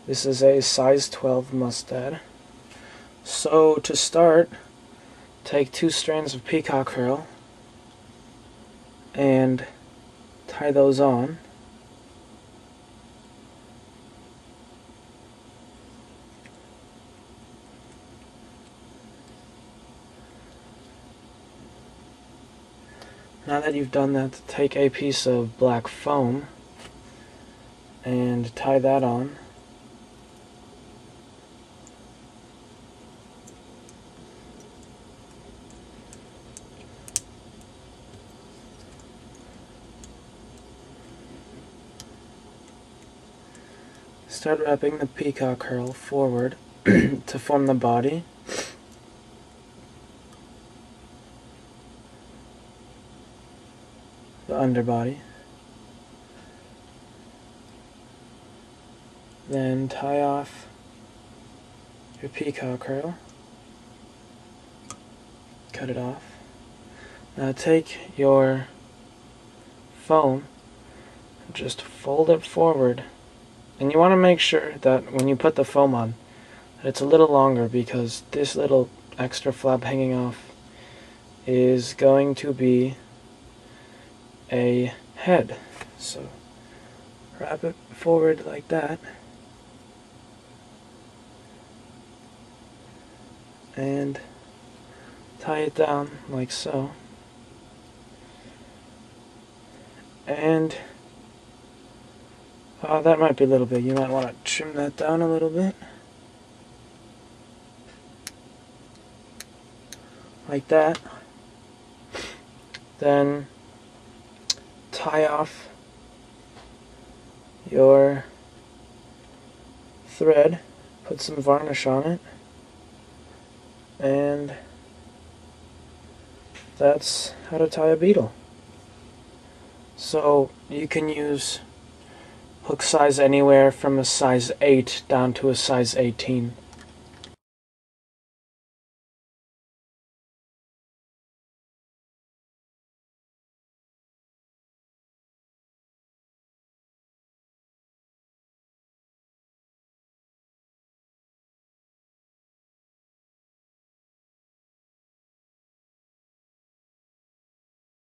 This is a size 12 mustad. So to start, take 2 strands of peacock herl and tie those on. Now that you've done that, take a piece of black foam and tie that on. Start wrapping the peacock herl forward to form the body. The underbody. Then tie off your peacock herl. Cut it off. Now take your foam and just fold it forward. And you want to make sure that when you put the foam on, that it's a little longer, because this little extra flap hanging off is going to be a head. So wrap it forward like that, and tie it down like so, and that might be a little big. You might want to trim that down a little bit, like that. Then tie off your thread, put some varnish on it, and that's how to tie a beetle. So you can use hook size anywhere from a size 8 down to a size 18.